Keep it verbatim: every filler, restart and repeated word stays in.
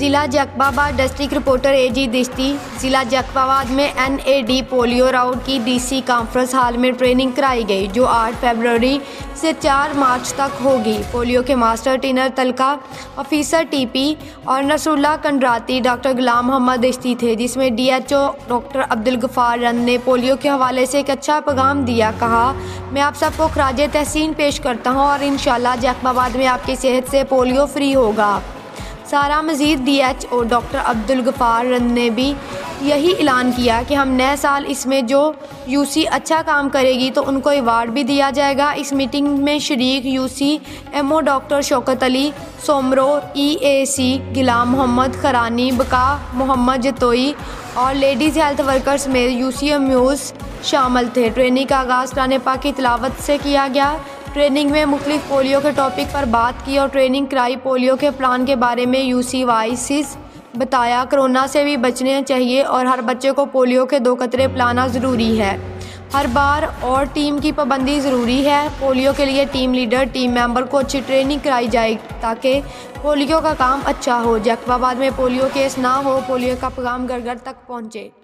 ज़िला Jacobabad district reporter एजी दिश्ती। ज़िला जैकबाबाद में N A D polio round की डी सी कॉन्फ्रेंस हॉल में ट्रेनिंग कराई गई, जो आठ फरवरी से चार मार्च तक होगी। पोलियो के मास्टर ट्रेनर तलका, ऑफिसर टी पी और नसरुल्लाह कंडराती डॉक्टर गुलाम मोहम्मद दिश्ती थे, जिसमें D H O doctor Abdul Ghaffar रन ने पोलियो के हवाले से एक अच्छा पैगाम दिया। कहा, मैं आप सबको खराज तहसीन पेश करता हूँ और इंशाल्लाह जैकबाबाद में आपकी सेहत से पोलियो फ्री होगा। सारा मज़ीद D H O doctor Abdul Ghaffar रन ने भी यही ऐलान किया कि हम नए साल इसमें जो यूसी अच्छा काम करेगी तो उनको अवार्ड भी दिया जाएगा। इस मीटिंग में शरीक UC MO doctor Shaukat Ali Soomro, E A C Ghulam Mohammad Kharani, Baqa Mohammad Jatoi और लेडीज़ हेल्थ वर्कर्स में यूसी एम्यूज़ शामिल थे। ट्रेनिंग का आगाज़ कुरान पाक की तिलावत से किया गया। ट्रेनिंग में मुख्तलिफ पोलियो के टॉपिक पर बात की और ट्रेनिंग कराई। पोलियो के प्लान के बारे में यूसी वाइसिस बताया, कोरोना से भी बचने चाहिए और हर बच्चे को पोलियो के दो कतरे पिलाना ज़रूरी है। हर बार और टीम की पाबंदी ज़रूरी है। पोलियो के लिए टीम लीडर, टीम मेंबर को अच्छी ट्रेनिंग कराई जाए ताकि पोलियो का काम अच्छा हो। जैकबाबाद में पोलियो केस ना हो, पोलियो का पैगाम घर घर तक पहुँचे।